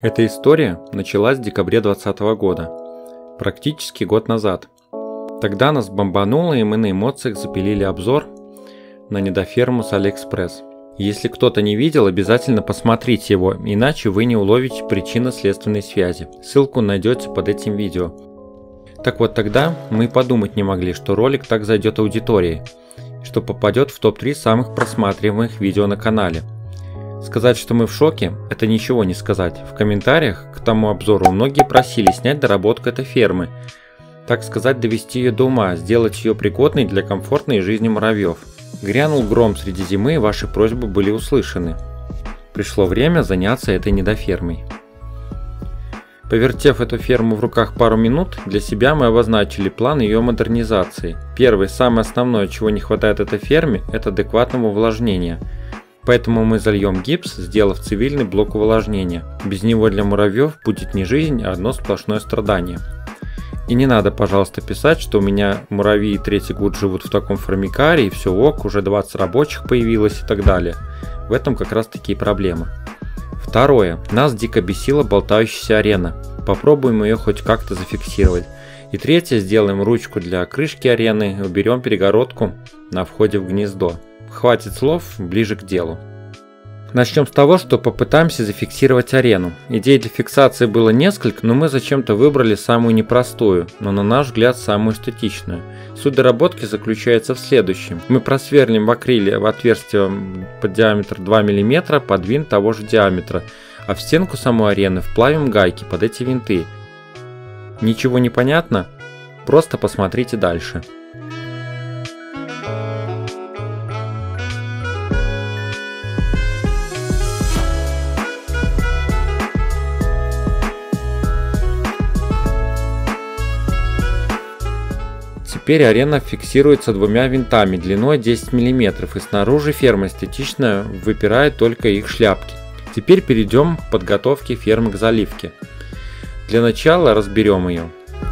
Эта история началась в декабре 2020 года, практически год назад. Тогда нас бомбануло, и мы на эмоциях запилили обзор на недоферму с Алиэкспресс. Если кто-то не видел, обязательно посмотрите его, иначе вы не уловите причинно-следственной связи. Ссылку найдете под этим видео. Так вот, тогда мы подумать не могли, что ролик так зайдет аудитории, что попадет в топ-3 самых просматриваемых видео на канале. Сказать, что мы в шоке, это ничего не сказать. В комментариях к тому обзору многие просили снять доработку этой фермы, так сказать, довести ее до ума, сделать ее пригодной для комфортной жизни муравьев. Грянул гром среди зимы, и ваши просьбы были услышаны. Пришло время заняться этой недофермой. Повертев эту ферму в руках пару минут, для себя мы обозначили план ее модернизации. Первое, самое основное, чего не хватает этой ферме, это адекватного увлажнения. Поэтому мы зальем гипс, сделав цивильный блок увлажнения. Без него для муравьев будет не жизнь, а одно сплошное страдание. И не надо, пожалуйста, писать, что у меня муравьи третий год живут в таком формикарии, все ок, уже 20 рабочих появилось и так далее. В этом как раз таки и проблема. Второе. Нас дико бесила болтающаяся арена. Попробуем ее хоть как-то зафиксировать. И третье. Сделаем ручку для крышки арены и уберем перегородку на входе в гнездо. Хватит слов, ближе к делу. Начнем с того, что попытаемся зафиксировать арену. Идей для фиксации было несколько, но мы зачем-то выбрали самую непростую, но на наш взгляд самую эстетичную. Суть доработки заключается в следующем. Мы просверлим в акриле в отверстие под диаметр 2 мм под винт того же диаметра, а в стенку самой арены вплавим гайки под эти винты. Ничего не понятно? Просто посмотрите дальше. Теперь арена фиксируется двумя винтами длиной 10 мм, и снаружи ферма эстетично выпирает только их шляпки. Теперь перейдем к подготовке фермы к заливке. Для начала разберем ее.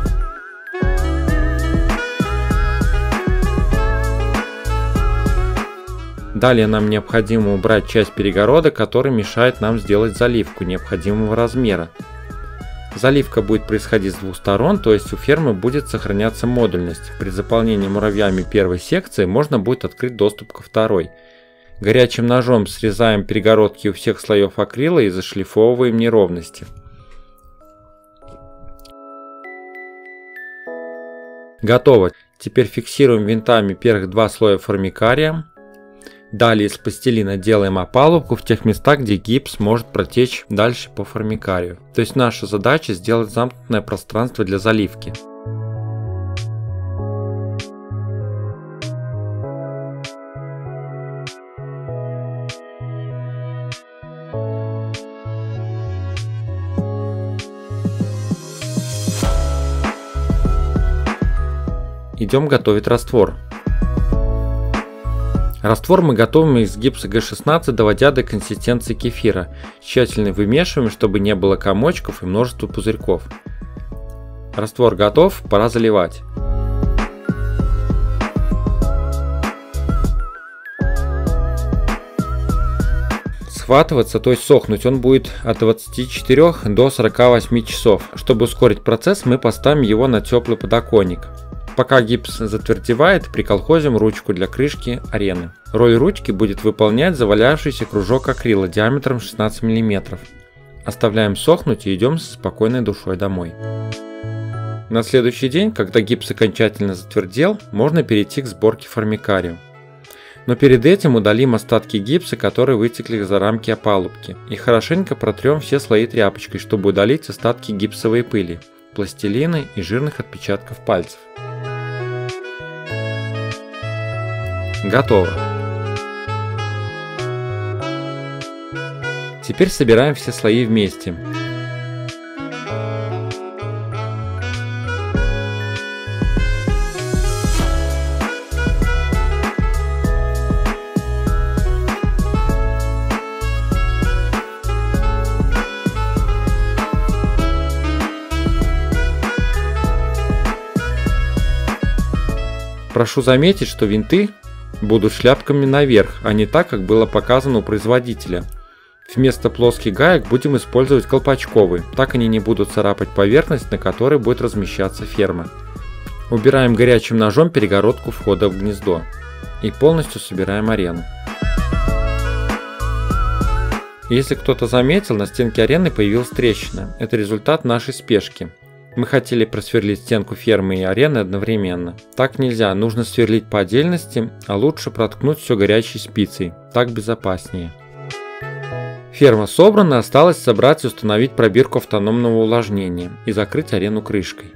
Далее нам необходимо убрать часть перегородок, которая мешает нам сделать заливку необходимого размера. Заливка будет происходить с двух сторон, то есть у фермы будет сохраняться модульность. При заполнении муравьями первой секции можно будет открыть доступ ко второй. Горячим ножом срезаем перегородки у всех слоев акрила и зашлифовываем неровности. Готово. Теперь фиксируем винтами первых два слоя формикария. Далее из пластилина делаем опалубку в тех местах, где гипс может протечь дальше по формикарию. То есть наша задача сделать замкнутое пространство для заливки. Идем готовить раствор. Раствор мы готовим из гипса Г16, доводя до консистенции кефира. Тщательно вымешиваем, чтобы не было комочков и множества пузырьков. Раствор готов, пора заливать. Схватываться, то есть сохнуть, он будет от 24 до 48 часов. Чтобы ускорить процесс, мы поставим его на теплый подоконник. Пока гипс затвердевает, приколхозим ручку для крышки арены. Роль ручки будет выполнять завалявшийся кружок акрила диаметром 16 мм. Оставляем сохнуть и идем со спокойной душой домой. На следующий день, когда гипс окончательно затвердел, можно перейти к сборке формикарию. Но перед этим удалим остатки гипса, которые вытекли за рамки опалубки, и хорошенько протрем все слои тряпочкой, чтобы удалить остатки гипсовой пыли, пластилина и жирных отпечатков пальцев. Готово. Теперь собираем все слои вместе. Прошу заметить, что винты будут шляпками наверх, а не так, как было показано у производителя. Вместо плоских гаек будем использовать колпачковые, так они не будут царапать поверхность, на которой будет размещаться ферма. Убираем горячим ножом перегородку входа в гнездо и полностью собираем арену. Если кто-то заметил, на стенке арены появилась трещина. Это результат нашей спешки. Мы хотели просверлить стенку фермы и арены одновременно. Так нельзя, нужно сверлить по отдельности, а лучше проткнуть все горячей спицей. Так безопаснее. Ферма собрана, осталось собрать и установить пробирку автономного увлажнения и закрыть арену крышкой.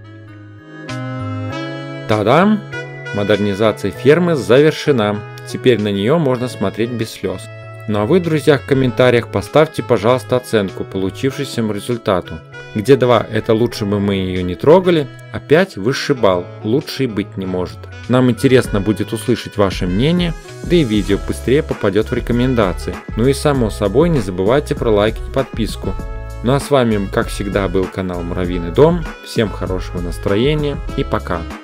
Та-дам! Модернизация фермы завершена. Теперь на нее можно смотреть без слез. Ну а вы, друзья, в комментариях поставьте, пожалуйста, оценку получившемуся результату. Где 2 это лучше бы мы ее не трогали, а 5 высший балл, лучше и быть не может. Нам интересно будет услышать ваше мнение, да и видео быстрее попадет в рекомендации. Ну и само собой не забывайте про лайк и подписку. Ну а с вами, как всегда, был канал Муравьиный дом. Всем хорошего настроения и пока!